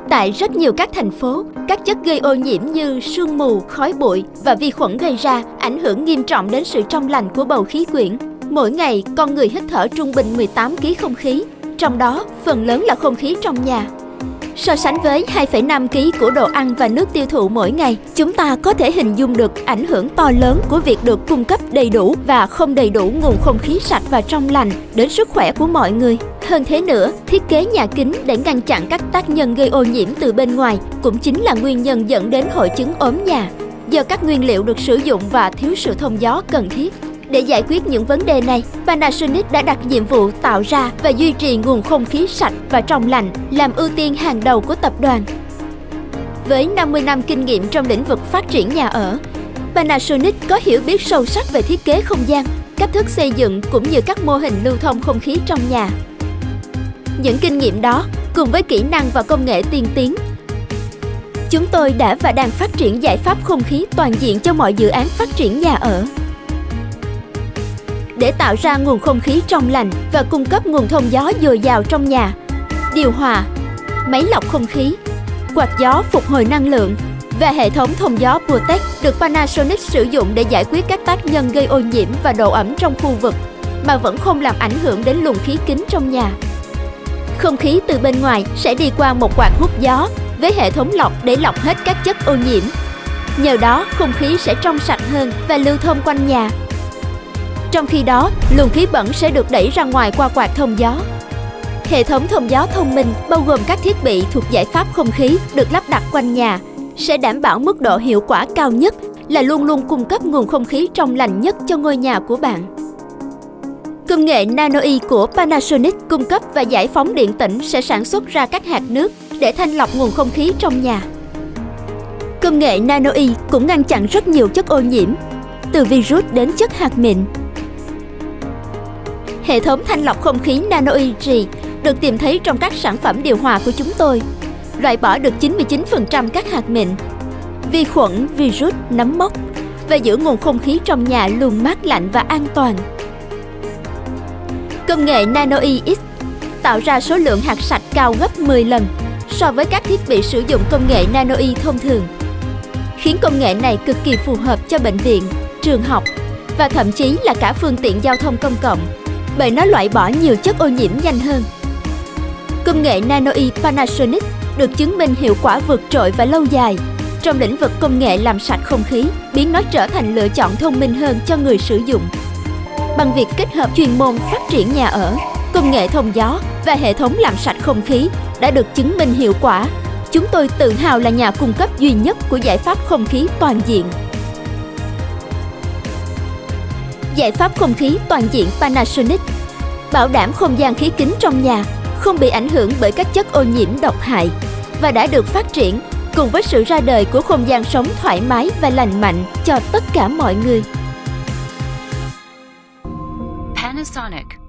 Tại rất nhiều các thành phố, các chất gây ô nhiễm như sương mù, khói bụi và vi khuẩn gây ra ảnh hưởng nghiêm trọng đến sự trong lành của bầu khí quyển. Mỗi ngày, con người hít thở trung bình 18 kg không khí, trong đó phần lớn là không khí trong nhà. So sánh với 2,5 kg của đồ ăn và nước tiêu thụ mỗi ngày, chúng ta có thể hình dung được ảnh hưởng to lớn của việc được cung cấp đầy đủ và không đầy đủ nguồn không khí sạch và trong lành đến sức khỏe của mọi người. Hơn thế nữa, thiết kế nhà kính để ngăn chặn các tác nhân gây ô nhiễm từ bên ngoài cũng chính là nguyên nhân dẫn đến hội chứng ốm nhà, do các nguyên liệu được sử dụng và thiếu sự thông gió cần thiết. Để giải quyết những vấn đề này, Panasonic đã đặt nhiệm vụ tạo ra và duy trì nguồn không khí sạch và trong lành làm ưu tiên hàng đầu của tập đoàn. Với 50 năm kinh nghiệm trong lĩnh vực phát triển nhà ở, Panasonic có hiểu biết sâu sắc về thiết kế không gian, cách thức xây dựng cũng như các mô hình lưu thông không khí trong nhà. Những kinh nghiệm đó, cùng với kỹ năng và công nghệ tiên tiến, chúng tôi đã và đang phát triển giải pháp không khí toàn diện cho mọi dự án phát triển nhà ở. Để tạo ra nguồn không khí trong lành và cung cấp nguồn thông gió dồi dào trong nhà, điều hòa, máy lọc không khí, quạt gió phục hồi năng lượng và hệ thống thông gió Protect được Panasonic sử dụng để giải quyết các tác nhân gây ô nhiễm và độ ẩm trong khu vực mà vẫn không làm ảnh hưởng đến luồng khí kính trong nhà. Không khí từ bên ngoài sẽ đi qua một quạt hút gió với hệ thống lọc để lọc hết các chất ô nhiễm. Nhờ đó, không khí sẽ trong sạch hơn và lưu thông quanh nhà. Trong khi đó, luồng khí bẩn sẽ được đẩy ra ngoài qua quạt thông gió. Hệ thống thông gió thông minh bao gồm các thiết bị thuộc giải pháp không khí được lắp đặt quanh nhà sẽ đảm bảo mức độ hiệu quả cao nhất là luôn luôn cung cấp nguồn không khí trong lành nhất cho ngôi nhà của bạn. Công nghệ Nano-E của Panasonic cung cấp và giải phóng điện tĩnh sẽ sản xuất ra các hạt nước để thanh lọc nguồn không khí trong nhà. Công nghệ Nano-E cũng ngăn chặn rất nhiều chất ô nhiễm, từ virus đến chất hạt mịn. Hệ thống thanh lọc không khí Nano-E được tìm thấy trong các sản phẩm điều hòa của chúng tôi, loại bỏ được 99% các hạt mịn, vi khuẩn, virus, nấm mốc và giữ nguồn không khí trong nhà luôn mát lạnh và an toàn. Công nghệ Nano-E X tạo ra số lượng hạt sạch cao gấp 10 lần so với các thiết bị sử dụng công nghệ Nano-E thông thường, khiến công nghệ này cực kỳ phù hợp cho bệnh viện, trường học và thậm chí là cả phương tiện giao thông công cộng, bởi nó loại bỏ nhiều chất ô nhiễm nhanh hơn. Công nghệ Nano-E Panasonic được chứng minh hiệu quả vượt trội và lâu dài trong lĩnh vực công nghệ làm sạch không khí, biến nó trở thành lựa chọn thông minh hơn cho người sử dụng. Bằng việc kết hợp chuyên môn phát triển nhà ở, công nghệ thông gió và hệ thống làm sạch không khí đã được chứng minh hiệu quả, chúng tôi tự hào là nhà cung cấp duy nhất của giải pháp không khí toàn diện. Giải pháp không khí toàn diện Panasonic bảo đảm không gian khí kính trong nhà không bị ảnh hưởng bởi các chất ô nhiễm độc hại và đã được phát triển cùng với sự ra đời của không gian sống thoải mái và lành mạnh cho tất cả mọi người. Panasonic.